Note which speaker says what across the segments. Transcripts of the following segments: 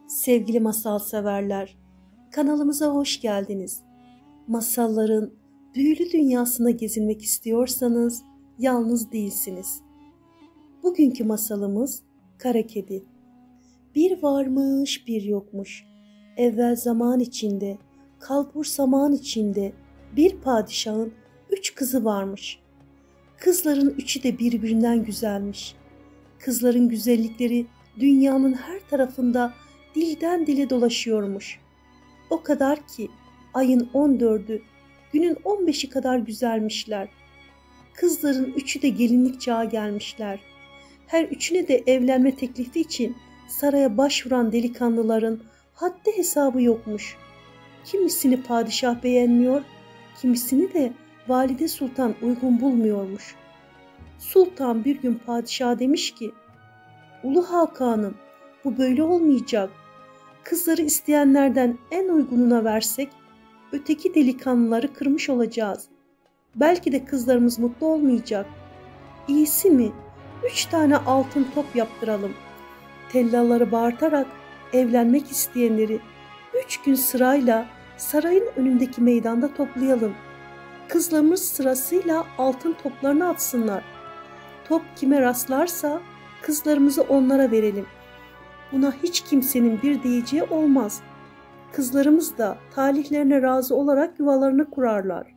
Speaker 1: Sevgili masal severler, kanalımıza hoş geldiniz. Masalların büyülü dünyasına gezinmek istiyorsanız yalnız değilsiniz. Bugünkü masalımız Kara Kedi. Bir varmış bir yokmuş. Evvel zaman içinde, kalbur zaman içinde bir padişahın 3 kızı varmış. Kızların 3'ü de birbirinden güzelmiş. Kızların güzellikleri dünyanın her tarafında dilden dile dolaşıyormuş. O kadar ki ayın 14'ü, günün 15'i kadar güzelmişler. Kızların 3'ü de gelinlik çağa gelmişler. Her üçüne de evlenme teklifi için saraya başvuran delikanlıların haddi hesabı yokmuş. Kimisini padişah beğenmiyor, kimisini de valide sultan uygun bulmuyormuş. Sultan bir gün padişaha demiş ki, "Ulu Hakan'ım, bu böyle olmayacak. Kızları isteyenlerden en uygununa versek, öteki delikanlıları kırmış olacağız. Belki de kızlarımız mutlu olmayacak. İyisi mi? 3 tane altın top yaptıralım. Tellalları bağırtarak evlenmek isteyenleri 3 gün sırayla sarayın önündeki meydanda toplayalım. Kızlarımız sırasıyla altın toplarını atsınlar. Top kime rastlarsa kızlarımızı onlara verelim. Buna hiç kimsenin bir diyeceği olmaz. Kızlarımız da talihlerine razı olarak yuvalarını kurarlar."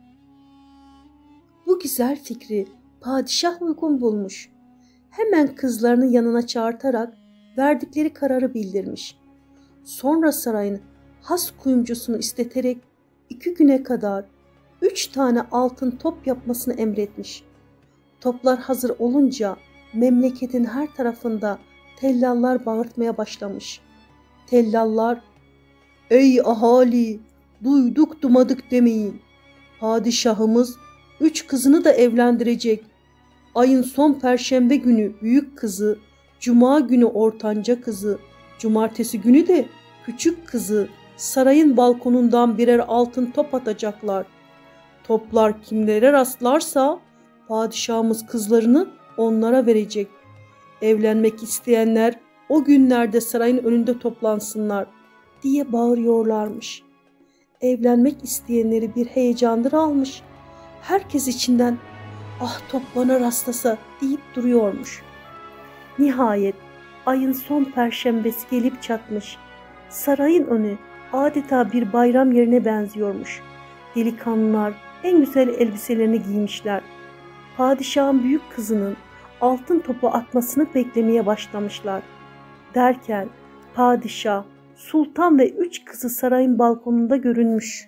Speaker 1: Bu güzel fikri padişah uygun bulmuş. Hemen kızlarını yanına çağırtarak verdikleri kararı bildirmiş. Sonra sarayın has kuyumcusunu isteterek 2 güne kadar 3 tane altın top yapmasını emretmiş. Toplar hazır olunca memleketin her tarafında tellallar bağırtmaya başlamış. Tellallar, "Ey ahali, duyduk dumadık demeyin. Padişahımız 3 kızını da evlendirecek. Ayın son perşembe günü büyük kızı, cuma günü ortanca kızı, cumartesi günü de küçük kızı sarayın balkonundan birer altın top atacaklar. Toplar kimlere rastlarsa padişahımız kızlarını onlara verecek. Evlenmek isteyenler o günlerde sarayın önünde toplansınlar," diye bağırıyorlarmış. Evlenmek isteyenleri bir heyecandır almış. Herkes içinden "Ah, top bana rastlasa," deyip duruyormuş. Nihayet ayın son perşembesi gelip çatmış. Sarayın önü adeta bir bayram yerine benziyormuş. Delikanlılar en güzel elbiselerini giymişler. Padişahın büyük kızının altın topu atmasını beklemeye başlamışlar. Derken padişah, sultan ve 3 kızı sarayın balkonunda görünmüş.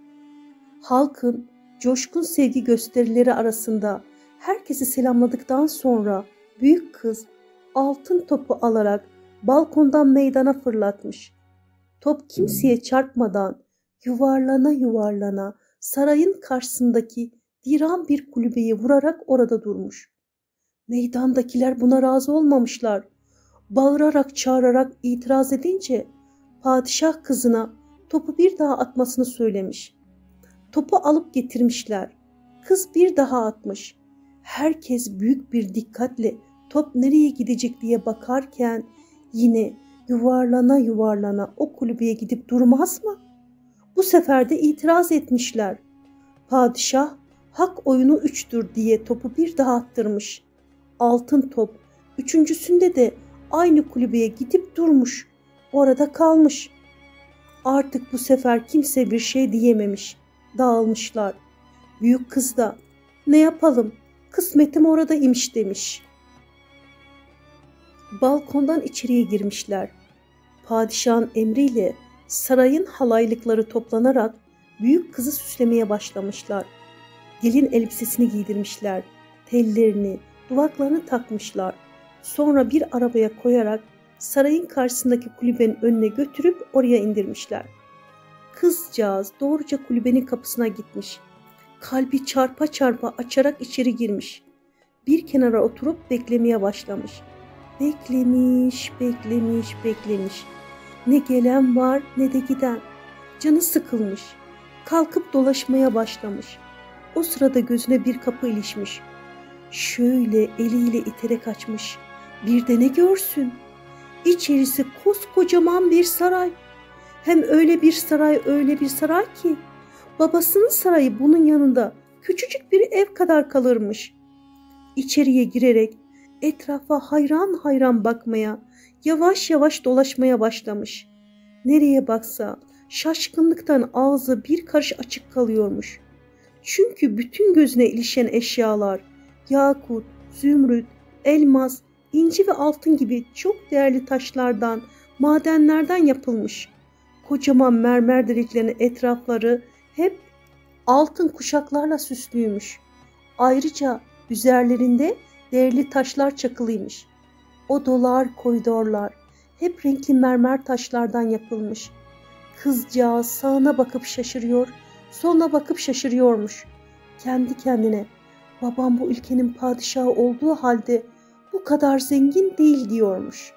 Speaker 1: Halkın coşkun sevgi gösterileri arasında herkesi selamladıktan sonra büyük kız altın topu alarak balkondan meydana fırlatmış. Top kimseye çarpmadan yuvarlana yuvarlana sarayın karşısındaki viran bir kulübeye vurarak orada durmuş. Meydandakiler buna razı olmamışlar. Bağırarak çağırarak itiraz edince padişah kızına topu bir daha atmasını söylemiş. Topu alıp getirmişler. Kız bir daha atmış. Herkes büyük bir dikkatle top nereye gidecek diye bakarken yine yuvarlana yuvarlana o kulübeye gidip durmaz mı? Bu sefer de itiraz etmişler. Padişah hak oyunu 3'tür diye topu bir daha attırmış. Altın top 3.'sünde de aynı kulübeye gidip durmuş. Orada kalmış. Artık bu sefer kimse bir şey diyememiş. Dağılmışlar. Büyük kız da "Ne yapalım? Kısmetim orada imiş," demiş. Balkondan içeriye girmişler. Padişahın emriyle sarayın halaylıkları toplanarak büyük kızı süslemeye başlamışlar. Gelin elbisesini giydirmişler. Tellerini, duvaklarını takmışlar. Sonra bir arabaya koyarak sarayın karşısındaki kulübenin önüne götürüp oraya indirmişler. Kızcağız doğruca kulübenin kapısına gitmiş. Kalbi çarpa çarpa açarak içeri girmiş. Bir kenara oturup beklemeye başlamış. Beklemiş, beklemiş, beklemiş. Ne gelen var ne de giden. Canı sıkılmış. Kalkıp dolaşmaya başlamış. O sırada gözüne bir kapı ilişmiş. Şöyle eliyle iterek açmış. Bir de ne görsün? İçerisi koskocaman bir saray. Hem öyle bir saray, öyle bir saray ki babasının sarayı bunun yanında küçücük bir ev kadar kalırmış. İçeriye girerek etrafa hayran hayran bakmaya, yavaş yavaş dolaşmaya başlamış. Nereye baksa şaşkınlıktan ağzı bir karış açık kalıyormuş. Çünkü bütün gözüne ilişen eşyalar, yakut, zümrüt, elmas, inci ve altın gibi çok değerli taşlardan, madenlerden yapılmış. Kocaman mermer deliklerinin etrafları hep altın kuşaklarla süslüymüş. Ayrıca üzerlerinde değerli taşlar çakılıymış. Odalar, koridorlar hep renkli mermer taşlardan yapılmış. Kızcağız sağına bakıp şaşırıyor, soluna bakıp şaşırıyormuş. Kendi kendine, babam bu ülkenin padişahı olduğu halde bu kadar zengin değil diyormuş.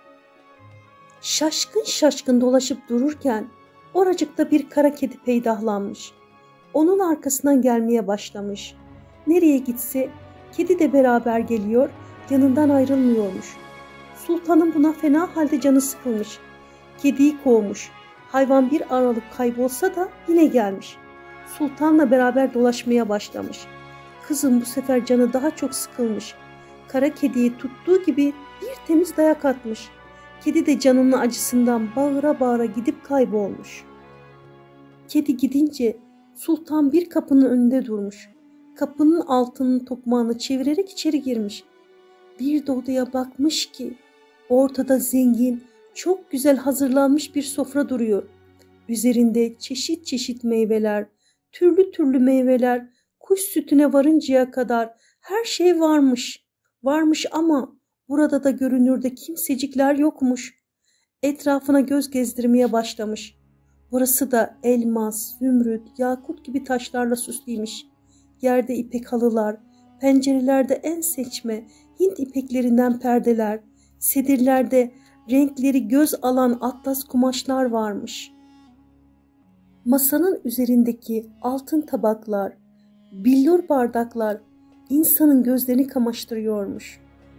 Speaker 1: Şaşkın şaşkın dolaşıp dururken oracıkta bir kara kedi peydahlanmış. Onun arkasından gelmeye başlamış. Nereye gitse kedi de beraber geliyor, yanından ayrılmıyormuş. Sultanın buna fena halde canı sıkılmış. Kediyi kovmuş. Hayvan bir aralık kaybolsa da yine gelmiş. Sultanla beraber dolaşmaya başlamış. Kızın bu sefer canı daha çok sıkılmış. Kara kediyi tuttuğu gibi bir temiz dayak atmış. Kedi de canının acısından bağıra bağıra gidip kaybolmuş. Kedi gidince sultan bir kapının önünde durmuş. Kapının altının tokmağını çevirerek içeri girmiş. Bir de odaya bakmış ki ortada zengin, çok güzel hazırlanmış bir sofra duruyor. Üzerinde çeşit çeşit meyveler, türlü türlü meyveler, kuş sütüne varıncaya kadar her şey varmış. Varmış ama burada da görünürde kimsecikler yokmuş. Etrafına göz gezdirmeye başlamış. Burası da elmas, zümrüt, yakut gibi taşlarla süslüymüş. Yerde ipek halılar, pencerelerde en seçme Hint ipeklerinden perdeler, sedirlerde renkleri göz alan atlas kumaşlar varmış. Masanın üzerindeki altın tabaklar, billur bardaklar insanın gözlerini kamaştırıyormuş.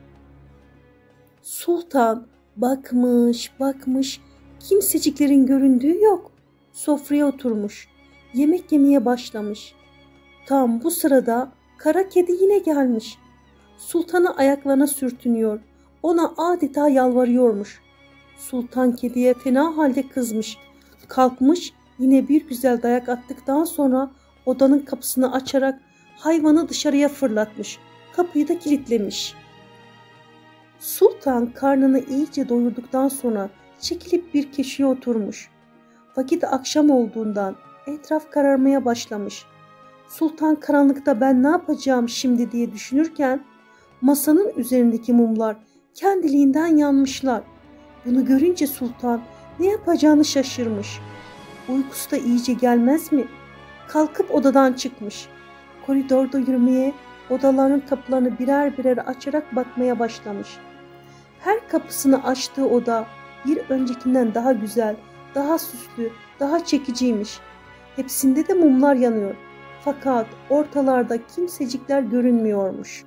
Speaker 1: Sultan bakmış bakmış, kimseciklerin göründüğü yok. Sofraya oturmuş, yemek yemeye başlamış. Tam bu sırada kara kedi yine gelmiş. Sultanı ayaklarına sürtünüyor, ona adeta yalvarıyormuş. Sultan kediye fena halde kızmış. Kalkmış yine bir güzel dayak attıktan sonra odanın kapısını açarak hayvanı dışarıya fırlatmış. Kapıyı da kilitlemiş. Sultan karnını iyice doyurduktan sonra çekilip bir köşeye oturmuş. Vakit akşam olduğundan etraf kararmaya başlamış. Sultan karanlıkta ben ne yapacağım şimdi diye düşünürken masanın üzerindeki mumlar kendiliğinden yanmışlar. Bunu görünce sultan ne yapacağını şaşırmış. Uykusu da iyice gelmez mi? Kalkıp odadan çıkmış. Koridorda yürümeye, odaların kapılarını birer birer açarak bakmaya başlamış. Her kapısını açtığı oda bir öncekinden daha güzel, daha süslü, daha çekiciymiş. Hepsinde de mumlar yanıyor. Fakat ortalarda kimsecikler görünmüyormuş.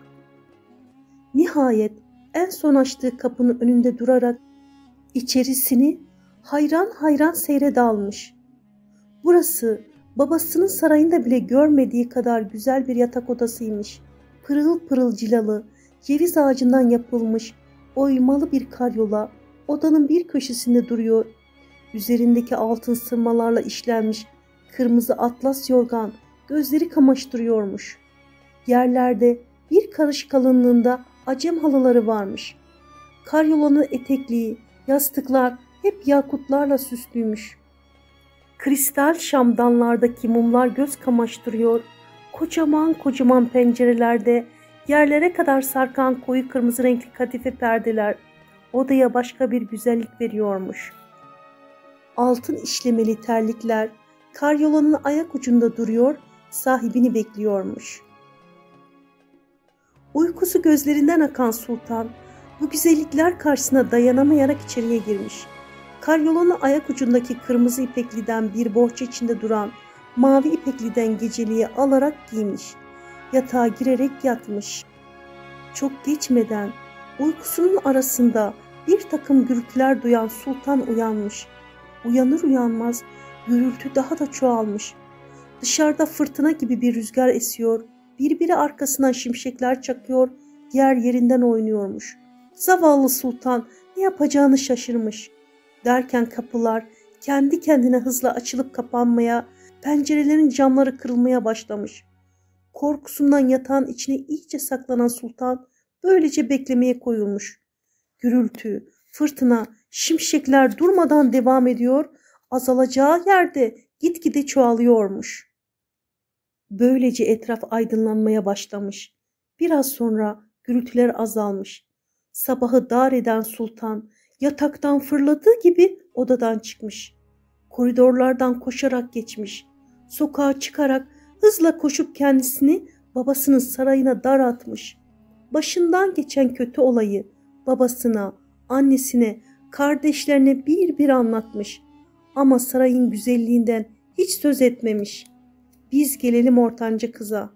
Speaker 1: Nihayet en son açtığı kapının önünde durarak içerisini hayran hayran seyre dalmış. Burası babasının sarayında bile görmediği kadar güzel bir yatak odasıymış. Pırıl pırıl cilalı, ceviz ağacından yapılmış oymalı bir karyola odanın bir köşesinde duruyor. Üzerindeki altın sırmalarla işlenmiş kırmızı atlas yorgan gözleri kamaştırıyormuş. Yerlerde bir karış kalınlığında acem halıları varmış. Karyolanın etekliği, yastıklar hep yakutlarla süslüymüş. Kristal şamdanlardaki mumlar göz kamaştırıyor. Kocaman kocaman pencerelerde yerlere kadar sarkan koyu kırmızı renkli kadife perdeler odaya başka bir güzellik veriyormuş. Altın işlemeli terlikler karyolanın ayak ucunda duruyor, sahibini bekliyormuş. Uykusu gözlerinden akan sultan bu güzellikler karşısına dayanamayarak içeriye girmiş. Karyolanın ayak ucundaki kırmızı ipekliden bir bohça içinde duran mavi ipekliden geceliği alarak giymiş. Yatağa girerek yatmış. Çok geçmeden uykusunun arasında bir takım gürültüler duyan sultan uyanmış. Uyanır uyanmaz gürültü daha da çoğalmış. Dışarıda fırtına gibi bir rüzgar esiyor, birbiri arkasından şimşekler çakıyor, yer yerinden oynuyormuş. Zavallı sultan ne yapacağını şaşırmış. Derken kapılar kendi kendine hızla açılıp kapanmaya, pencerelerin camları kırılmaya başlamış. Korkusundan yatağın içine iyice saklanan sultan böylece beklemeye koyulmuş. Gürültü, fırtına, şimşekler durmadan devam ediyor, azalacağı yerde gitgide çoğalıyormuş. Böylece etraf aydınlanmaya başlamış. Biraz sonra gürültüler azalmış. Sabahı dar eden sultan yataktan fırladığı gibi odadan çıkmış. Koridorlardan koşarak geçmiş. Sokağa çıkarak hızla koşup kendisini babasının sarayına dar atmış. Başından geçen kötü olayı babasına, annesine, kardeşlerine bir bir anlatmış. Ama sarayın güzelliğinden hiç söz etmemiş. Biz gelelim ortanca kıza.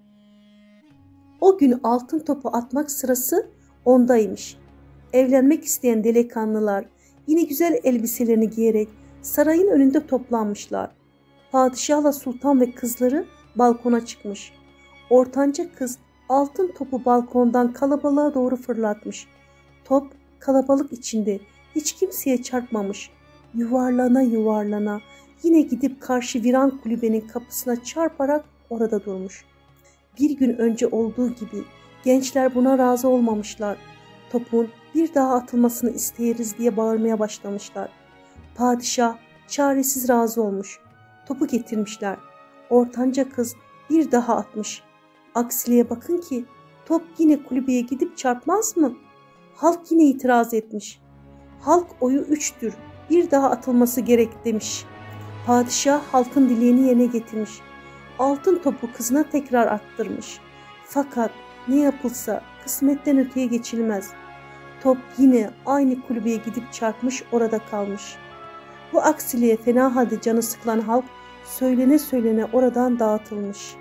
Speaker 1: O gün altın topu atmak sırası ondaymış. Evlenmek isteyen delikanlılar yine güzel elbiselerini giyerek sarayın önünde toplanmışlar. Padişahla sultan ve kızları balkona çıkmış. Ortanca kız altın topu balkondan kalabalığa doğru fırlatmış. Top kalabalık içinde hiç kimseye çarpmamış. Yuvarlana yuvarlana yine gidip karşı viran kulübenin kapısına çarparak orada durmuş. Bir gün önce olduğu gibi gençler buna razı olmamışlar. Topun bir daha atılmasını isteyeriz diye bağırmaya başlamışlar. Padişah çaresiz razı olmuş. Topu getirmişler. Ortanca kız bir daha atmış. Aksiliğe bakın ki top yine kulübeye gidip çarpmaz mı? Halk yine itiraz etmiş. Halk oyu 3'tür. Bir daha atılması gerek demiş. Padişah halkın dileğini yerine getirmiş. Altın topu kızına tekrar attırmış. Fakat ne yapılsa kısmetten öteye geçilmez. Top yine aynı kulübeye gidip çarpmış, orada kalmış. Bu aksiliğe fena halde canı sıkılan halk söylene söylene oradan dağıtılmış.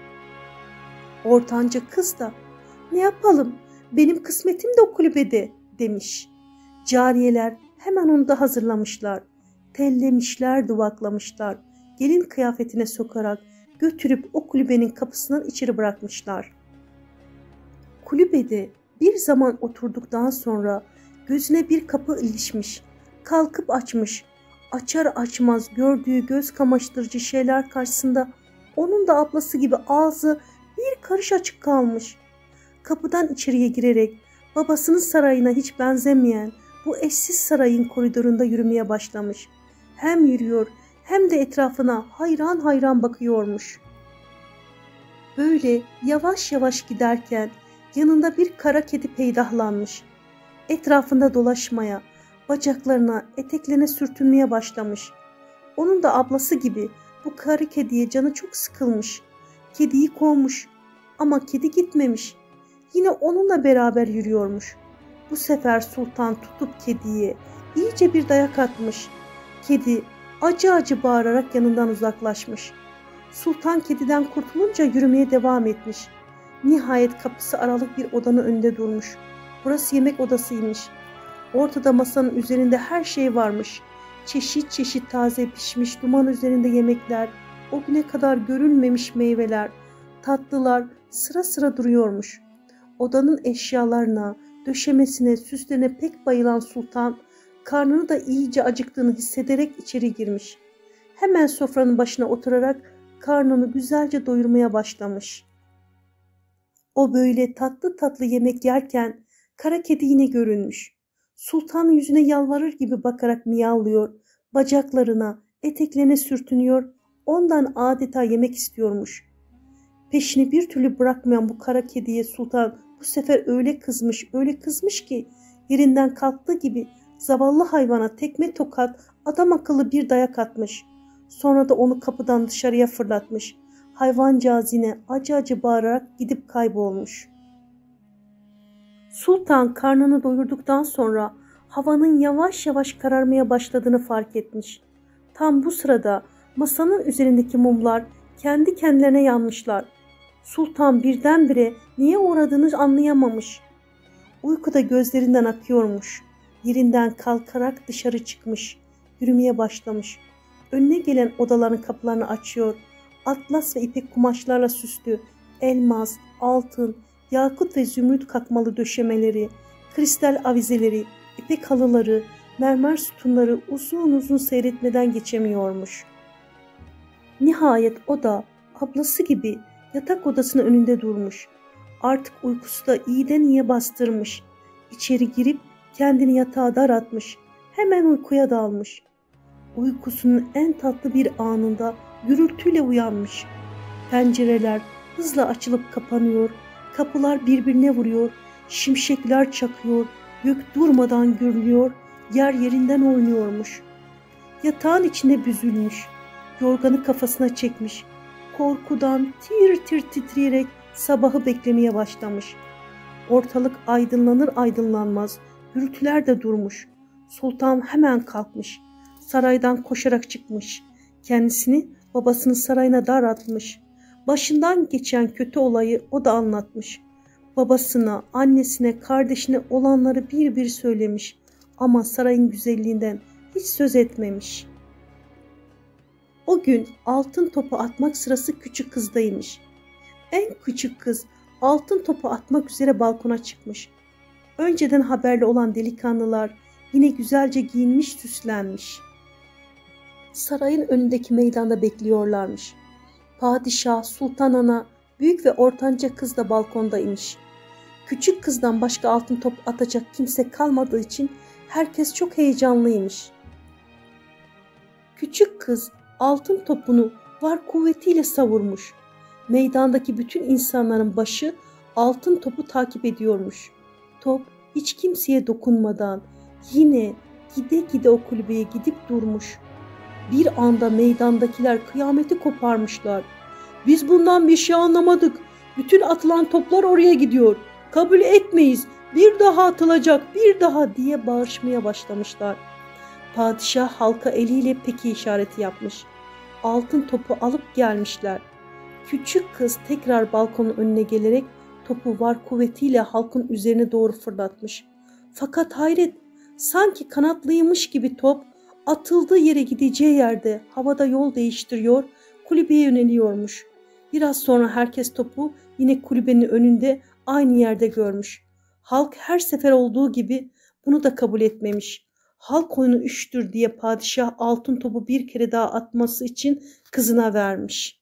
Speaker 1: Ortanca kız da ne yapalım, benim kısmetim de o kulübede demiş. Cariyeler hemen onu da hazırlamışlar. Tellemişler, duvaklamışlar. Gelin kıyafetine sokarak götürüp o kulübenin kapısından içeri bırakmışlar. Kulübede bir zaman oturduktan sonra gözüne bir kapı ilişmiş. Kalkıp açmış. Açar açmaz gördüğü göz kamaştırıcı şeyler karşısında onun da ablası gibi ağzı bir karış açık kalmış. Kapıdan içeriye girerek babasının sarayına hiç benzemeyen bu eşsiz sarayın koridorunda yürümeye başlamış. Hem yürüyor hem de etrafına hayran hayran bakıyormuş. Böyle yavaş yavaş giderken yanında bir kara kedi peydahlanmış. Etrafında dolaşmaya, bacaklarına, eteklerine sürtünmeye başlamış. Onun da ablası gibi bu kara kediye canı çok sıkılmış. Kediyi kovmuş ama kedi gitmemiş. Yine onunla beraber yürüyormuş. Bu sefer sultan tutup kediye iyice bir dayak atmış. Kedi acı acı bağırarak yanından uzaklaşmış. Sultan kediden kurtulunca yürümeye devam etmiş. Nihayet kapısı aralık bir odanın önünde durmuş. Burası yemek odasıymış. Ortada masanın üzerinde her şey varmış. Çeşit çeşit taze pişmiş duman üzerinde yemekler, o güne kadar görülmemiş meyveler, tatlılar sıra sıra duruyormuş. Odanın eşyalarına, döşemesine, süslerine pek bayılan sultan, karnını da iyice acıktığını hissederek içeri girmiş. Hemen sofranın başına oturarak karnını güzelce doyurmaya başlamış. O böyle tatlı tatlı yemek yerken kara kedi yine görünmüş. Sultanın yüzüne yalvarır gibi bakarak miyavlıyor, bacaklarına, eteklerine sürtünüyor, ondan adeta yemek istiyormuş. Peşini bir türlü bırakmayan bu kara kediye sultan bu sefer öyle kızmış ki yerinden kalktığı gibi zavallı hayvana tekme tokat adam akıllı bir dayak atmış. Sonra da onu kapıdan dışarıya fırlatmış. Hayvancağız yine acı acı bağırarak gidip kaybolmuş. Sultan karnını doyurduktan sonra havanın yavaş yavaş kararmaya başladığını fark etmiş. Tam bu sırada masanın üzerindeki mumlar kendi kendilerine yanmışlar. Sultan birdenbire niye uğradığını anlayamamış. Uykuda gözlerinden akıyormuş. Yerinden kalkarak dışarı çıkmış, yürümeye başlamış. Önüne gelen odaların kapılarını açıyor. Atlas ve ipek kumaşlarla süslü, elmas, altın, yakut ve zümrüt kakmalı döşemeleri, kristal avizeleri, ipek halıları, mermer sütunları uzun uzun seyretmeden geçemiyormuş. Nihayet o da ablası gibi yatak odasının önünde durmuş. Artık uykusu da iyiden iyiye bastırmış. İçeri girip kendini yatağa daratmış. Hemen uykuya dalmış. Uykusunun en tatlı bir anında gürültüyle uyanmış. Pencereler hızla açılıp kapanıyor, kapılar birbirine vuruyor, şimşekler çakıyor, gök durmadan gürlüyor, yer yerinden oynuyormuş. Yatağın içinde büzülmüş, yorganı kafasına çekmiş, korkudan tir tir titreyerek sabahı beklemeye başlamış. Ortalık aydınlanır aydınlanmaz, gürültüler de durmuş. Sultan hemen kalkmış, saraydan koşarak çıkmış, kendisini babasının sarayına daratmış. Başından geçen kötü olayı o da anlatmış. Babasına, annesine, kardeşine olanları bir bir söylemiş ama sarayın güzelliğinden hiç söz etmemiş. O gün altın topu atmak sırası küçük kızdaymış. En küçük kız altın topu atmak üzere balkona çıkmış. Önceden haberli olan delikanlılar yine güzelce giyinmiş, süslenmiş. Sarayın önündeki meydanda bekliyorlarmış. Padişah, sultan ana, büyük ve ortanca kız da balkondaymış. Küçük kızdan başka altın top atacak kimse kalmadığı için herkes çok heyecanlıymış. Küçük kız altın topunu var kuvvetiyle savurmuş. Meydandaki bütün insanların başı altın topu takip ediyormuş. Top hiç kimseye dokunmadan yine gide gide o kulübeye gidip durmuş. Bir anda meydandakiler kıyameti koparmışlar. Biz bundan bir şey anlamadık. Bütün atılan toplar oraya gidiyor. Kabul etmeyiz. Bir daha atılacak, bir daha diye bağırışmaya başlamışlar. Padişah halka eliyle peki işareti yapmış. Altın topu alıp gelmişler. Küçük kız tekrar balkonun önüne gelerek topu var kuvvetiyle halkın üzerine doğru fırlatmış. Fakat hayret, sanki kanatlıymış gibi top atıldığı yere gideceği yerde havada yol değiştiriyor, kulübeye yöneliyormuş. Biraz sonra herkes topu yine kulübenin önünde aynı yerde görmüş. Halk her sefer olduğu gibi bunu da kabul etmemiş. Halk oyunu üçtür diye padişah altın topu bir kere daha atması için kızına vermiş.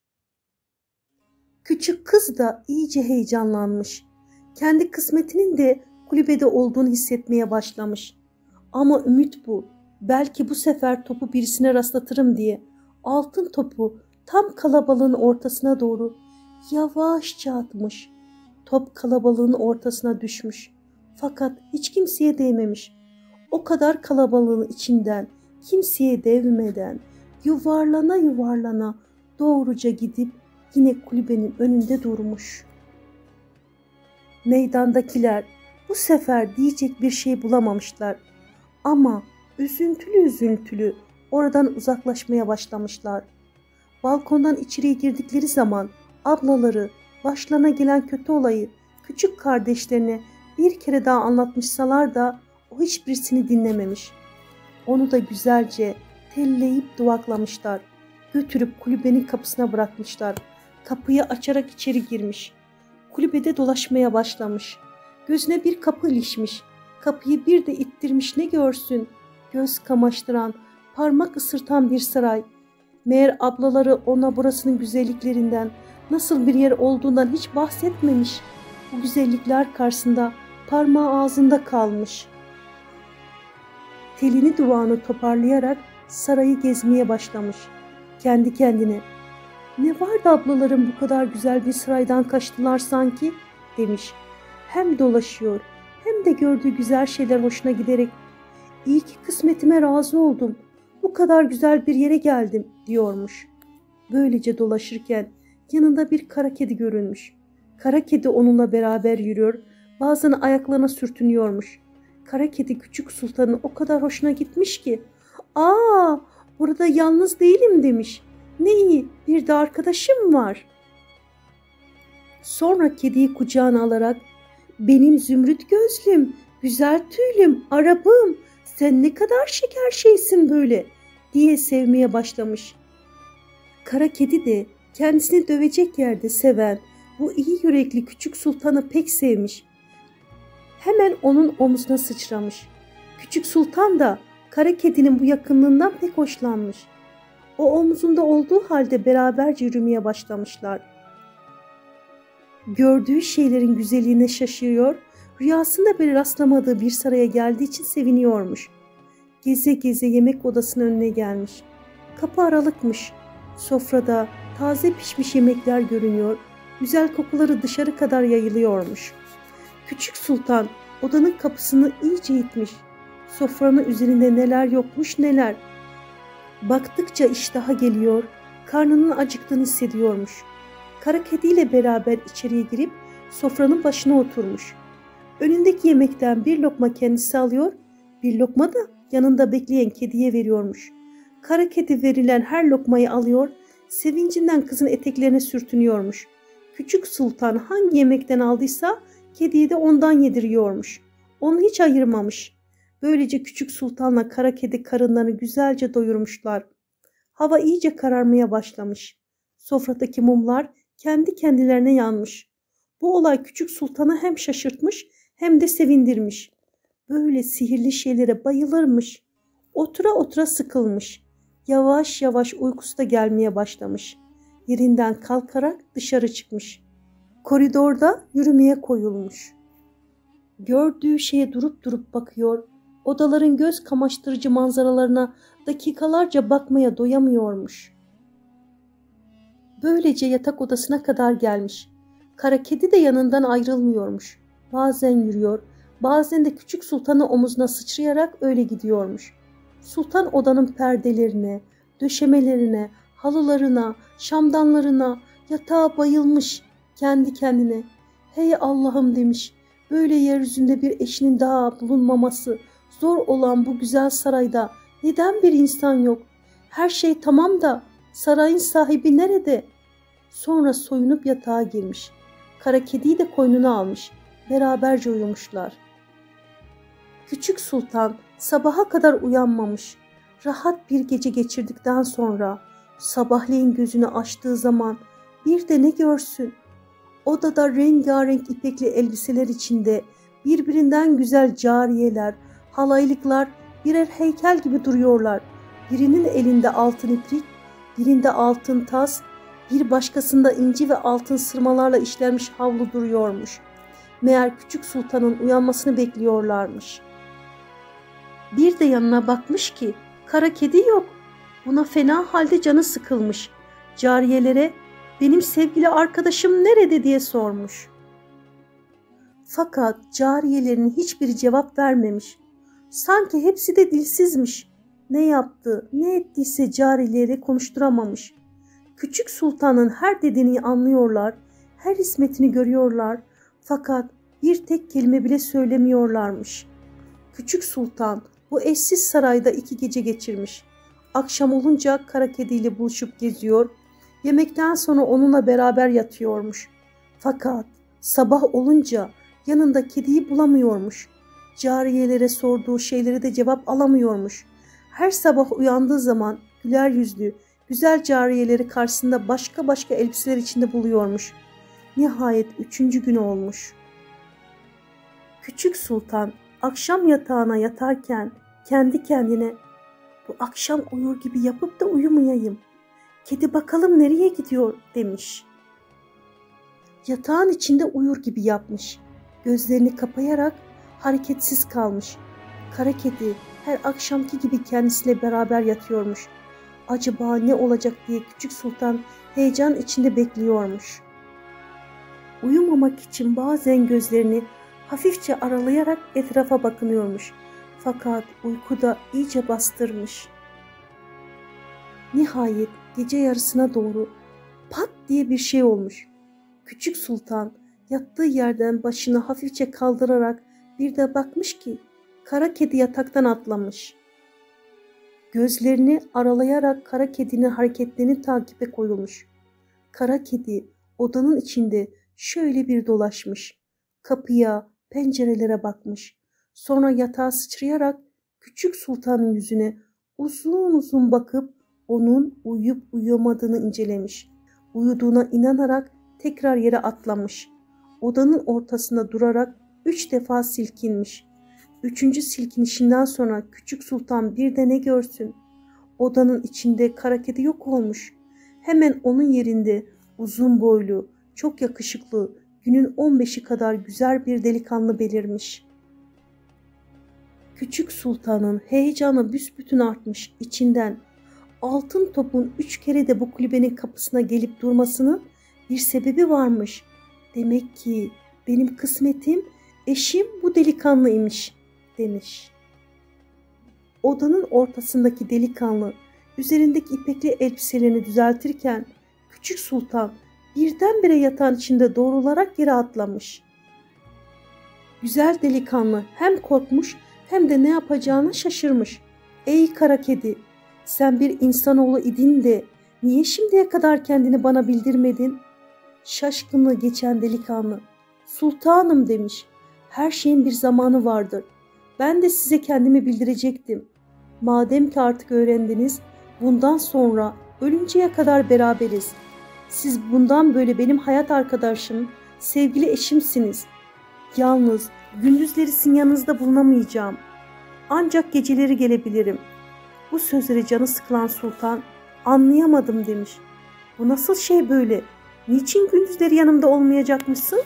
Speaker 1: Küçük kız da iyice heyecanlanmış. Kendi kısmetinin de kulübede olduğunu hissetmeye başlamış. Ama ümit bu. Belki bu sefer topu birisine rastlatırım diye altın topu tam kalabalığın ortasına doğru yavaşça atmış. Top kalabalığın ortasına düşmüş. Fakat hiç kimseye değmemiş. O kadar kalabalığın içinden kimseye değmeden yuvarlana yuvarlana doğruca gidip yine kulübenin önünde durmuş. Meydandakiler bu sefer diyecek bir şey bulamamışlar. Ama üzüntülü üzüntülü oradan uzaklaşmaya başlamışlar. Balkondan içeriye girdikleri zaman ablaları başlarına gelen kötü olayı küçük kardeşlerine bir kere daha anlatmışsalar da o hiçbirisini dinlememiş. Onu da güzelce telleyip duvaklamışlar. Götürüp kulübenin kapısına bırakmışlar. Kapıyı açarak içeri girmiş. Kulübede dolaşmaya başlamış. Gözüne bir kapı ilişmiş. Kapıyı bir de ittirmiş, ne görsün? Göz kamaştıran, parmak ısırtan bir saray. Meğer ablaları ona burasının güzelliklerinden, nasıl bir yer olduğundan hiç bahsetmemiş. Bu güzellikler karşısında parmağı ağzında kalmış. Telini duvağını toparlayarak sarayı gezmeye başlamış. Kendi kendine, "Ne vardı ablalarım bu kadar güzel bir saraydan kaçtılar sanki?" demiş. Hem dolaşıyor hem de gördüğü güzel şeyler hoşuna giderek, "İyi ki kısmetime razı oldum. Bu kadar güzel bir yere geldim," diyormuş. Böylece dolaşırken yanında bir kara kedi görünmüş. Kara kedi onunla beraber yürüyor, bazen ayaklarına sürtünüyormuş. Kara kedi küçük sultanın o kadar hoşuna gitmiş ki, "Aa, burada yalnız değilim," demiş. "Ne iyi, bir de arkadaşım var." Sonra kediyi kucağına alarak, "Benim zümrüt gözlüm, güzel tüylüm, Arabım, sen ne kadar şeker şeysin böyle diye sevmeye başlamış. Kara kedi de kendisini dövecek yerde seven bu iyi yürekli küçük sultanı pek sevmiş. Hemen onun omzuna sıçramış. Küçük sultan da kara kedinin bu yakınlığından pek hoşlanmış. O omzunda olduğu halde beraberce yürümeye başlamışlar. Gördüğü şeylerin güzelliğine şaşırıyor, rüyasında bile rastlamadığı bir saraya geldiği için seviniyormuş. Geze geze yemek odasının önüne gelmiş. Kapı aralıkmış. Sofrada taze pişmiş yemekler görünüyor, güzel kokuları dışarı kadar yayılıyormuş. Küçük sultan odanın kapısını iyice itmiş. Sofranın üzerinde neler yokmuş neler. Baktıkça iştaha geliyor, karnının acıktığını hissediyormuş. Kara kediyle beraber içeriye girip sofranın başına oturmuş. Önündeki yemekten bir lokma kendisi alıyor, bir lokma da yanında bekleyen kediye veriyormuş. Kara kedi verilen her lokmayı alıyor, sevincinden kızın eteklerine sürtünüyormuş. Küçük sultan hangi yemekten aldıysa kediye de ondan yediriyormuş. Onu hiç ayırmamış. Böylece küçük sultanla kara kedi karınlarını güzelce doyurmuşlar. Hava iyice kararmaya başlamış. Sofradaki mumlar kendi kendilerine yanmış. Bu olay küçük sultanı hem şaşırtmış hem de sevindirmiş. Böyle sihirli şeylere bayılırmış. Otura otura sıkılmış. Yavaş yavaş uykusu da gelmeye başlamış. Yerinden kalkarak dışarı çıkmış. Koridorda yürümeye koyulmuş. Gördüğü şeye durup durup bakıyor. Odaların göz kamaştırıcı manzaralarına dakikalarca bakmaya doyamıyormuş. Böylece yatak odasına kadar gelmiş. Kara kedi de yanından ayrılmıyormuş. Bazen yürüyor, bazen de küçük sultanı omuzuna sıçrayarak öyle gidiyormuş. Sultan odanın perdelerine, döşemelerine, halılarına, şamdanlarına, yatağa bayılmış kendi kendine. Hey Allah'ım demiş, böyle yeryüzünde bir eşinin daha bulunmaması zor olan bu güzel sarayda neden bir insan yok? Her şey tamam da sarayın sahibi nerede? Sonra soyunup yatağa girmiş. Kara kediyi de koynuna almış. Beraberce uyumuşlar. Küçük sultan sabaha kadar uyanmamış. Rahat bir gece geçirdikten sonra sabahleyin gözünü açtığı zaman bir de ne görsün? Odada rengarenk ipekli elbiseler içinde birbirinden güzel cariyeler, halaylıklar birer heykel gibi duruyorlar. Birinin elinde altın iplik, birinde altın tas, bir başkasında inci ve altın sırmalarla işlenmiş havlu duruyormuş. Meğer küçük sultanın uyanmasını bekliyorlarmış. Bir de yanına bakmış ki kara kedi yok. Buna fena halde canı sıkılmış. Cariyelere benim sevgili arkadaşım nerede diye sormuş. Fakat cariyelerin hiçbiri cevap vermemiş. Sanki hepsi de dilsizmiş. Ne yaptı, ne ettiyse cariyeleri konuşturamamış. Küçük sultanın her dediğini anlıyorlar, her hizmetini görüyorlar. Fakat bir tek kelime bile söylemiyorlarmış. Küçük sultan bu eşsiz sarayda 2 gece geçirmiş. Akşam olunca kara kediyle buluşup geziyor, yemekten sonra onunla beraber yatıyormuş. Fakat sabah olunca yanında kediyi bulamıyormuş. Cariyelere sorduğu şeylere de cevap alamıyormuş. Her sabah uyandığı zaman güler yüzlü, güzel cariyeleri karşısında başka başka elbiseler içinde buluyormuş. Nihayet 3. gün olmuş. Küçük sultan akşam yatağına yatarken kendi kendine bu akşam uyur gibi yapıp da uyumayayım. Kedi bakalım nereye gidiyor demiş. Yatağın içinde uyur gibi yapmış. Gözlerini kapayarak hareketsiz kalmış. Kara kedi her akşamki gibi kendisiyle beraber yatıyormuş. Acaba ne olacak diye küçük sultan heyecan içinde bekliyormuş. Uyumamak için bazen gözlerini hafifçe aralayarak etrafa bakınıyormuş. Fakat uyku da iyice bastırmış. Nihayet gece yarısına doğru pat diye bir şey olmuş. Küçük sultan yattığı yerden başını hafifçe kaldırarak bir de bakmış ki kara kedi yataktan atlamış. Gözlerini aralayarak kara kedinin hareketlerini takibe koyulmuş. Kara kedi odanın içinde şöyle bir dolaşmış. Kapıya, pencerelere bakmış. Sonra yatağa sıçrayarak küçük sultanın yüzüne uzun uzun bakıp onun uyuyup uyuyamadığını incelemiş. Uyuduğuna inanarak tekrar yere atlamış. Odanın ortasında durarak 3 defa silkinmiş. 3. silkinişinden sonra küçük sultan bir de ne görsün? Odanın içinde kara kedi yok olmuş. Hemen onun yerinde uzun boylu, çok yakışıklı, günün 15'i kadar güzel bir delikanlı belirmiş. Küçük sultanın heyecanı büsbütün artmış. İçinden altın topun 3 kere de bu kulübenin kapısına gelip durmasının bir sebebi varmış. Demek ki benim kısmetim, eşim bu delikanlıymış demiş. Odanın ortasındaki delikanlı üzerindeki ipekli elbiselerini düzeltirken küçük sultan birdenbire yatağın içinde doğrularak yere atlamış. Güzel delikanlı hem korkmuş hem de ne yapacağını şaşırmış. Ey kara kedi, sen bir insanoğlu idin de niye şimdiye kadar kendini bana bildirmedin? Şaşkınlığı geçen delikanlı, sultanım demiş. Her şeyin bir zamanı vardır. Ben de size kendimi bildirecektim. Madem ki artık öğrendiniz, bundan sonra ölünceye kadar beraberiz. Siz bundan böyle benim hayat arkadaşım, sevgili eşimsiniz. Yalnız gündüzleri sizin yanınızda bulunamayacağım. Ancak geceleri gelebilirim. Bu sözleri canı sıkılan sultan, anlayamadım demiş. Bu nasıl şey böyle? Niçin gündüzleri yanımda olmayacakmışsın?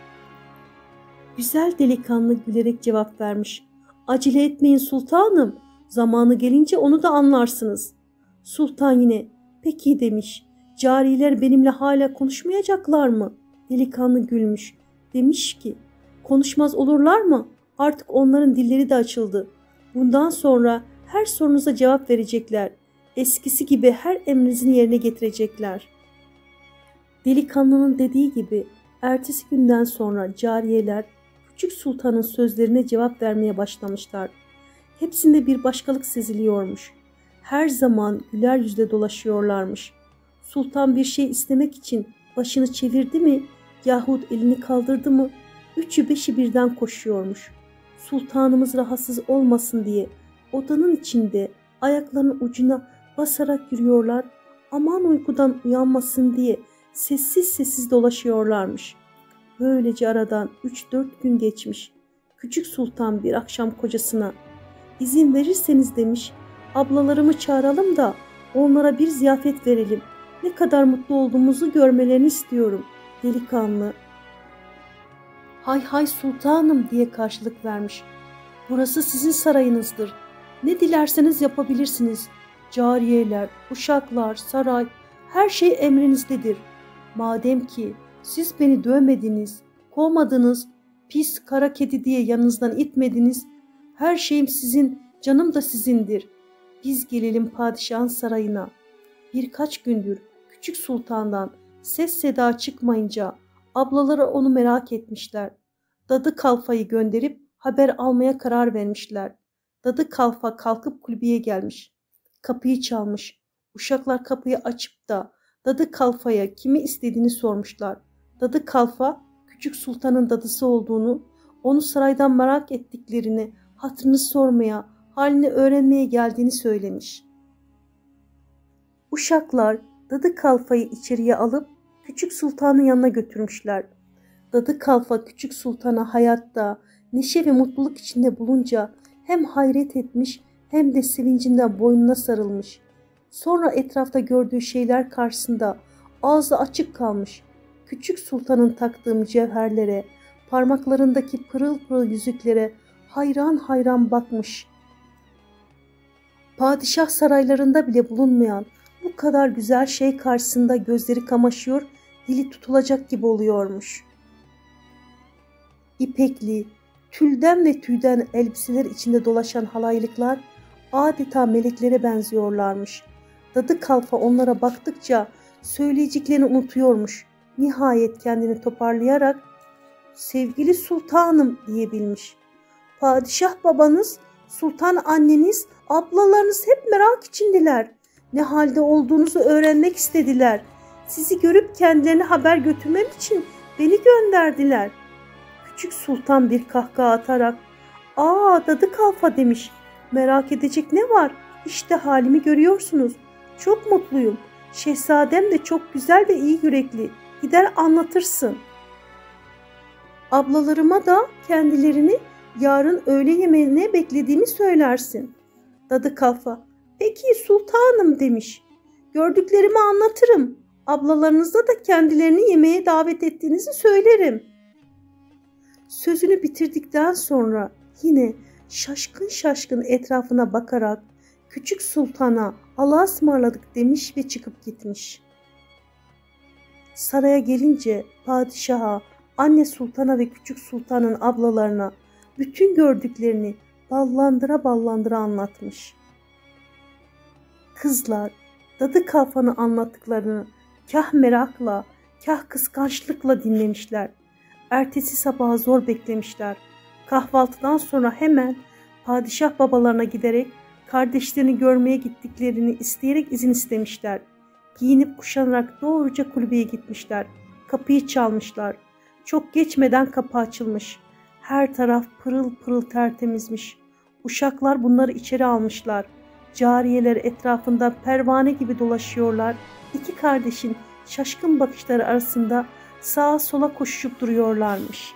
Speaker 1: Güzel delikanlı gülerek cevap vermiş. Acele etmeyin sultanım. Zamanı gelince onu da anlarsınız. Sultan yine peki demiş. Cariler benimle hala konuşmayacaklar mı? Delikanlı gülmüş. Demiş ki konuşmaz olurlar mı? Artık onların dilleri de açıldı. Bundan sonra her sorunuza cevap verecekler. Eskisi gibi her emrinizin yerine getirecekler. Delikanlının dediği gibi ertesi günden sonra cariyeler küçük sultanın sözlerine cevap vermeye başlamışlar. Hepsinde bir başkalık seziliyormuş. Her zaman güler yüzle dolaşıyorlarmış. Sultan bir şey istemek için başını çevirdi mi yahut elini kaldırdı mı 3'ü 5'i birden koşuyormuş. Sultanımız rahatsız olmasın diye odanın içinde ayaklarının ucuna basarak yürüyorlar, aman uykudan uyanmasın diye sessiz sessiz dolaşıyorlarmış. Böylece aradan 3-4 gün geçmiş. Küçük sultan bir akşam kocasına izin verirseniz demiş, ablalarımı çağıralım da onlara bir ziyafet verelim. Ne kadar mutlu olduğumuzu görmelerini istiyorum. Delikanlı hay hay sultanım diye karşılık vermiş. Burası sizin sarayınızdır. Ne dilerseniz yapabilirsiniz. Cariyeler, uşaklar, saray, her şey emrinizdedir. Madem ki siz beni dövmediniz, kovmadınız, pis kara kedi diye yanınızdan itmediniz, her şeyim sizin, canım da sizindir. Biz gelelim padişahın sarayına. Birkaç gündür küçük sultandan ses seda çıkmayınca ablaları onu merak etmişler. Dadı Kalfa'yı gönderip haber almaya karar vermişler. Dadı Kalfa kalkıp kulübeye gelmiş. Kapıyı çalmış. Uşaklar kapıyı açıp da Dadı Kalfa'ya kimi istediğini sormuşlar. Dadı Kalfa küçük sultanın dadısı olduğunu, onu saraydan merak ettiklerini, hatırını sormaya, halini öğrenmeye geldiğini söylemiş. Uşaklar Dadı Kalfa'yı içeriye alıp küçük sultanın yanına götürmüşler. Dadı Kalfa küçük sultana hayatta neşe ve mutluluk içinde bulunca hem hayret etmiş hem de sevincinden boynuna sarılmış. Sonra etrafta gördüğü şeyler karşısında ağzı açık kalmış. Küçük sultanın taktığı mücevherlere, parmaklarındaki pırıl pırıl yüzüklere hayran hayran bakmış. Padişah saraylarında bile bulunmayan bu kadar güzel şey karşısında gözleri kamaşıyor, dili tutulacak gibi oluyormuş. İpekli, tülden ve tüyden elbiseler içinde dolaşan halaylıklar adeta meleklere benziyorlarmış. Dadı Kalfa onlara baktıkça söyleyeceklerini unutuyormuş. Nihayet kendini toparlayarak sevgili sultanım diyebilmiş. Padişah babanız, sultan anneniz, ablalarınız hep merak içindiler. Ne halde olduğunuzu öğrenmek istediler. Sizi görüp kendilerine haber götürmem için beni gönderdiler. Küçük sultan bir kahkaha atarak "Aa Dadı Kalfa" demiş. Merak edecek ne var? İşte halimi görüyorsunuz. Çok mutluyum. Şehzadem de çok güzel ve iyi yürekli. Gider anlatırsın. Ablalarıma da kendilerini yarın öğle yemeğine beklediğimi söylersin. Dadı Kalfa, peki sultanım demiş. Gördüklerimi anlatırım. Ablalarınıza da kendilerini yemeğe davet ettiğinizi söylerim. Sözünü bitirdikten sonra yine şaşkın şaşkın etrafına bakarak küçük sultana Allah'a ısmarladık demiş ve çıkıp gitmiş. Saraya gelince padişaha, anne sultana ve küçük sultanın ablalarına bütün gördüklerini ballandıra ballandıra anlatmış. Kızlar Dadı Kalfa'nın anlattıklarını kah merakla, kah kıskançlıkla dinlemişler. Ertesi sabaha zor beklemişler. Kahvaltıdan sonra hemen padişah babalarına giderek kardeşlerini görmeye gittiklerini isteyerek izin istemişler. Giyinip kuşanarak doğruca kulübeye gitmişler. Kapıyı çalmışlar. Çok geçmeden kapı açılmış. Her taraf pırıl pırıl tertemizmiş. Uşaklar bunları içeri almışlar. Cariyeler etrafında pervane gibi dolaşıyorlar. İki kardeşin şaşkın bakışları arasında sağa sola koşuşup duruyorlarmış.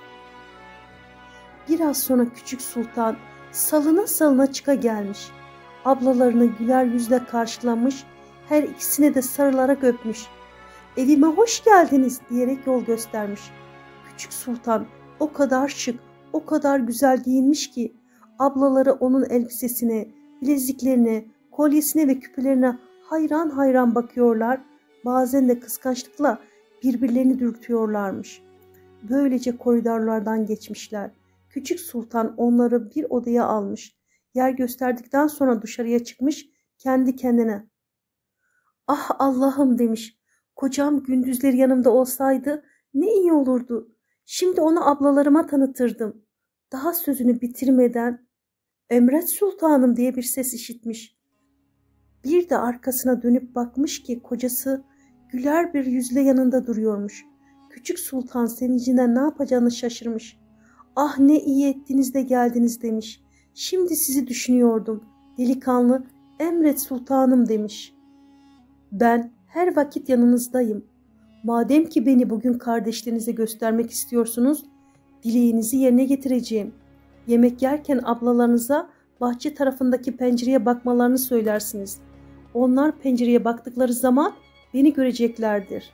Speaker 1: Biraz sonra küçük sultan salına salına çıka gelmiş. Ablalarını güler yüzle karşılamış, her ikisine de sarılarak öpmüş. Evime hoş geldiniz diyerek yol göstermiş. Küçük sultan o kadar şık, o kadar güzel giyinmiş ki ablaları onun elbisesine, bileziklerine, kolyesine ve küpelerine hayran hayran bakıyorlar. Bazen de kıskançlıkla birbirlerini dürtüyorlarmış. Böylece koridorlardan geçmişler. Küçük sultan onları bir odaya almış. Yer gösterdikten sonra dışarıya çıkmış, kendi kendine. Ah Allah'ım demiş. Kocam gündüzleri yanımda olsaydı ne iyi olurdu. Şimdi onu ablalarıma tanıtırdım. Daha sözünü bitirmeden emret sultanım diye bir ses işitmiş. Bir de arkasına dönüp bakmış ki kocası güler bir yüzle yanında duruyormuş. Küçük sultan sevincinden ne yapacağını şaşırmış. Ah ne iyi ettiniz de geldiniz demiş. Şimdi sizi düşünüyordum. Delikanlı emret sultanım demiş. Ben her vakit yanınızdayım. Madem ki beni bugün kardeşlerinize göstermek istiyorsunuz, dileğinizi yerine getireceğim. Yemek yerken ablalarınıza bahçe tarafındaki pencereye bakmalarını söylersiniz. Onlar pencereye baktıkları zaman beni göreceklerdir.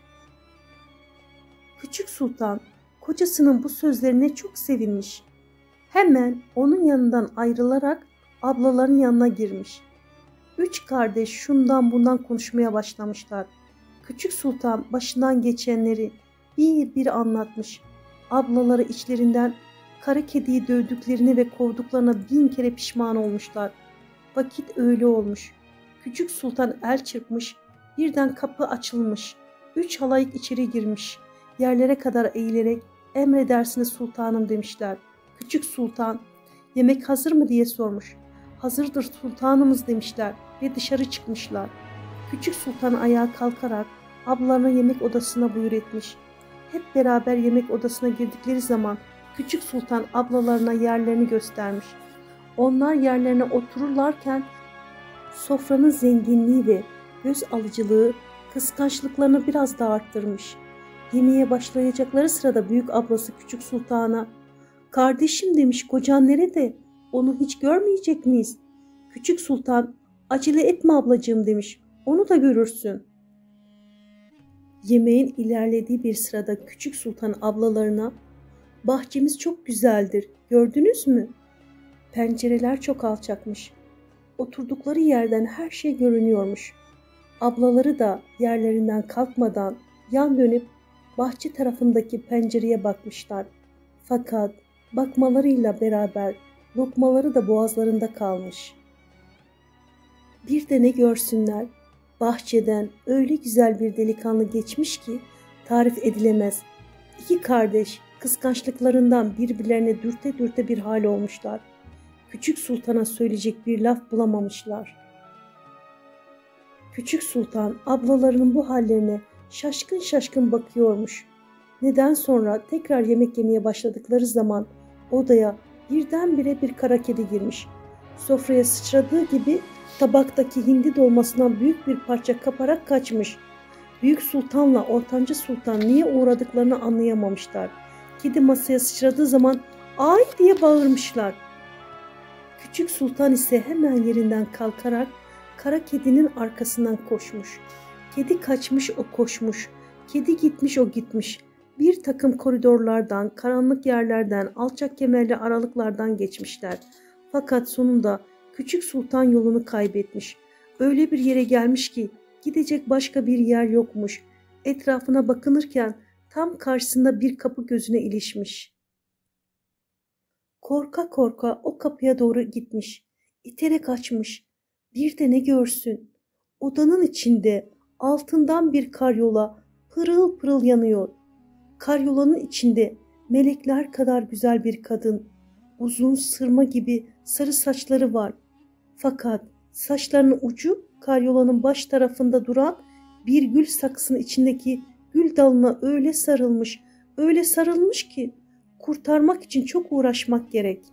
Speaker 1: Küçük sultan kocasının bu sözlerine çok sevinmiş. Hemen onun yanından ayrılarak ablaların yanına girmiş. Üç kardeş şundan bundan konuşmaya başlamışlar. Küçük sultan başından geçenleri bir bir anlatmış. Ablaları içlerinden kara kediyi dövdüklerini ve kovduklarına 1000 kere pişman olmuşlar. Vakit öğle olmuş. Küçük sultan el çırpmış. Birden kapı açılmış. 3 halayık içeri girmiş. Yerlere kadar eğilerek emredersiniz sultanım demişler. Küçük sultan yemek hazır mı diye sormuş. Hazırdır sultanımız demişler ve dışarı çıkmışlar. Küçük sultan ayağa kalkarak ablalarına yemek odasına buyur etmiş. Hep beraber yemek odasına girdikleri zaman küçük sultan ablalarına yerlerini göstermiş. Onlar yerlerine otururlarken sofranın zenginliği ve göz alıcılığı kıskançlıklarını biraz da arttırmış. Yemeğe başlayacakları sırada büyük ablası küçük sultana "Kardeşim" demiş, "kocan nerede? Onu hiç görmeyecek miyiz?" Küçük sultan "Acele etme ablacığım" demiş, "onu da görürsün." Yemeğin ilerlediği bir sırada küçük sultan ablalarına "Bahçemiz çok güzeldir, gördünüz mü? Pencereler çok alçakmış. Oturdukları yerden her şey görünüyormuş." Ablaları da yerlerinden kalkmadan yan dönüp bahçe tarafındaki pencereye bakmışlar. Fakat bakmalarıyla beraber lokmaları da boğazlarında kalmış. Bir de ne görsünler, bahçeden öyle güzel bir delikanlı geçmiş ki tarif edilemez. İki kardeş kıskançlıklarından birbirlerine dürte dürte bir hal olmuşlar. Küçük sultana söyleyecek bir laf bulamamışlar. Küçük sultan ablalarının bu hallerine şaşkın şaşkın bakıyormuş. Neden sonra tekrar yemek yemeye başladıkları zaman odaya birdenbire bir kara kedi girmiş. Sofraya sıçradığı gibi tabaktaki hindi dolmasından büyük bir parça kaparak kaçmış. Büyük sultanla ortanca sultan niye uğradıklarını anlayamamışlar. Kedi masaya sıçradığı zaman "Ay!" diye bağırmışlar. Küçük sultan ise hemen yerinden kalkarak kara kedinin arkasından koşmuş. Kedi kaçmış, o koşmuş. Kedi gitmiş, o gitmiş. Bir takım koridorlardan, karanlık yerlerden, alçak kemerli aralıklardan geçmişler. Fakat sonunda küçük sultan yolunu kaybetmiş. Öyle bir yere gelmiş ki gidecek başka bir yer yokmuş. Etrafına bakınırken tam karşısında bir kapı gözüne ilişmiş. Korka korka o kapıya doğru gitmiş. İterek açmış. Bir de ne görsün? Odanın içinde altından bir karyola pırıl pırıl yanıyor. Karyolanın içinde melekler kadar güzel bir kadın. Uzun sırma gibi sarı saçları var. Fakat saçlarının ucu karyolanın baş tarafında duran bir gül saksının içindeki gül dalına öyle sarılmış ki kurtarmak için çok uğraşmak gerek.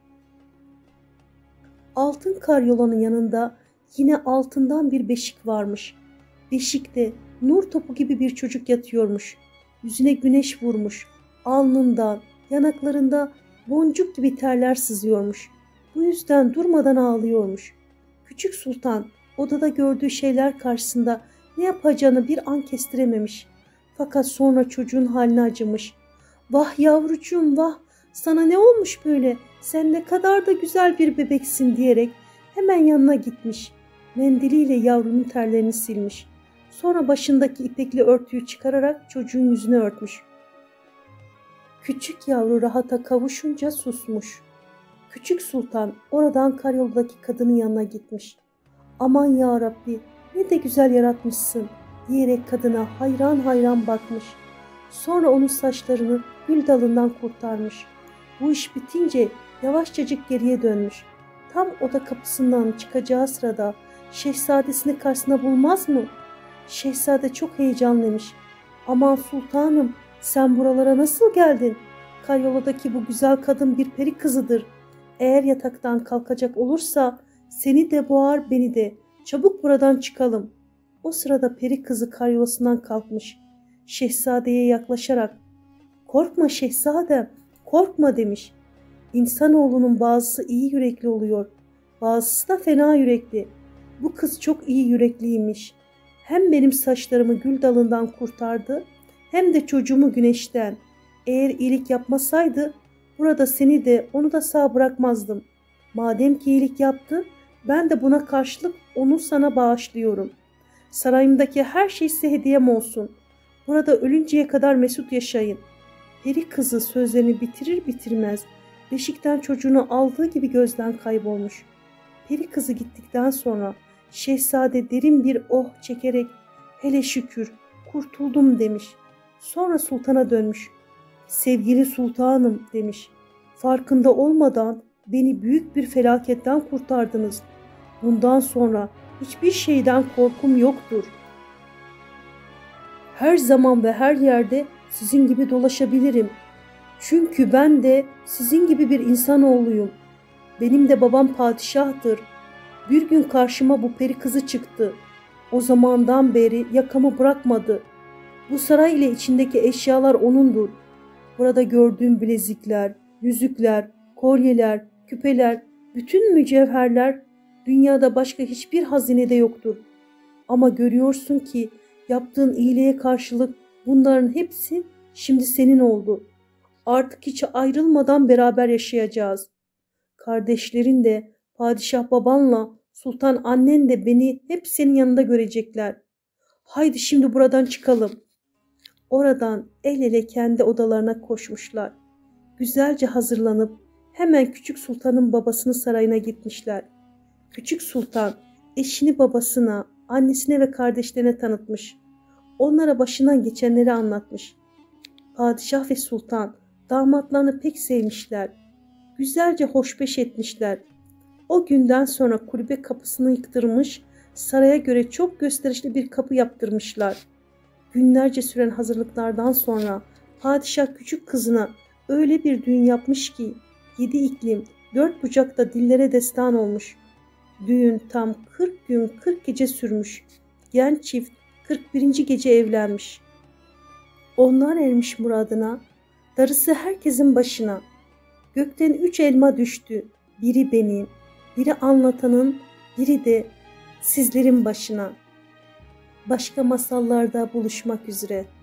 Speaker 1: Altın karyolanın yanında yine altından bir beşik varmış. Beşikte nur topu gibi bir çocuk yatıyormuş. Yüzüne güneş vurmuş. Alnından, yanaklarında boncuk gibi terler sızıyormuş. Bu yüzden durmadan ağlıyormuş. Küçük sultan odada gördüğü şeyler karşısında ne yapacağını bir an kestirememiş. Fakat sonra çocuğun haline acımış. "Vah yavrucuğum vah, sana ne olmuş böyle? Sen ne kadar da güzel bir bebeksin," diyerek hemen yanına gitmiş. Mendiliyle yavrunun terlerini silmiş. Sonra başındaki ipekli örtüyü çıkararak çocuğun yüzünü örtmüş. Küçük yavru rahata kavuşunca susmuş. Küçük sultan oradan karyoldaki kadının yanına gitmiş. "Aman ya Rabbi, ne de güzel yaratmışsın," diyerek kadına hayran hayran bakmış. Sonra onun saçlarını gül dalından kurtarmış. Bu iş bitince yavaşçacık geriye dönmüş. Tam oda kapısından çıkacağı sırada şehzadesini karşısına bulmaz mı? Şehzade çok heyecanlıymış. "Aman sultanım, sen buralara nasıl geldin? Karyoladaki bu güzel kadın bir peri kızıdır. Eğer yataktan kalkacak olursa seni de boğar, beni de. Çabuk buradan çıkalım." O sırada peri kızı karyolasından kalkmış. Şehzadeye yaklaşarak "Korkma şehzadem, korkma," demiş. "İnsanoğlunun bazısı iyi yürekli oluyor, bazısı da fena yürekli. Bu kız çok iyi yürekliymiş. Hem benim saçlarımı gül dalından kurtardı, hem de çocuğumu güneşten. Eğer iyilik yapmasaydı burada seni de onu da sağ bırakmazdım. Madem ki iyilik yaptı, ben de buna karşılık onu sana bağışlıyorum. Sarayımdaki her şey size hediyem olsun. Burada ölünceye kadar mesut yaşayın." Peri kızı sözlerini bitirir bitirmez beşikten çocuğunu aldığı gibi gözden kaybolmuş. Peri kızı gittikten sonra şehzade derin bir oh çekerek "Hele şükür kurtuldum," demiş. Sonra sultana dönmüş. "Sevgili sultanım," demiş. "Farkında olmadan beni büyük bir felaketten kurtardınız. Bundan sonra hiçbir şeyden korkum yoktur. Her zaman ve her yerde sizin gibi dolaşabilirim. Çünkü ben de sizin gibi bir insanoğluyum. Benim de babam padişahtır. Bir gün karşıma bu peri kızı çıktı. O zamandan beri yakamı bırakmadı. Bu saray ile içindeki eşyalar onundur. Burada gördüğüm bilezikler, yüzükler, kolyeler, küpeler, bütün mücevherler dünyada başka hiçbir hazinede yoktur. Ama görüyorsun ki yaptığın iyiliğe karşılık bunların hepsi şimdi senin oldu. Artık hiç ayrılmadan beraber yaşayacağız. Kardeşlerin de, padişah babanla sultan annen de beni hep senin yanında görecekler. Haydi şimdi buradan çıkalım." Oradan el ele kendi odalarına koşmuşlar. Güzelce hazırlanıp hemen küçük sultanın babasının sarayına gitmişler. Küçük sultan eşini babasına, annesine ve kardeşlerine tanıtmış. Onlara başından geçenleri anlatmış. Padişah ve sultan damatlarını pek sevmişler. Güzelce hoşbeş etmişler. O günden sonra kulübe kapısını yıktırmış, saraya göre çok gösterişli bir kapı yaptırmışlar. Günlerce süren hazırlıklardan sonra padişah küçük kızına öyle bir düğün yapmış ki 7 iklim, Dört bucakta dillere destan olmuş. Düğün tam 40 gün 40 gece sürmüş. Genç çift 41. gece evlenmiş. Onlar ermiş muradına, darısı herkesin başına. Gökten 3 elma düştü, biri benim, biri anlatanın, biri de sizlerin başına. Başka masallarda buluşmak üzere.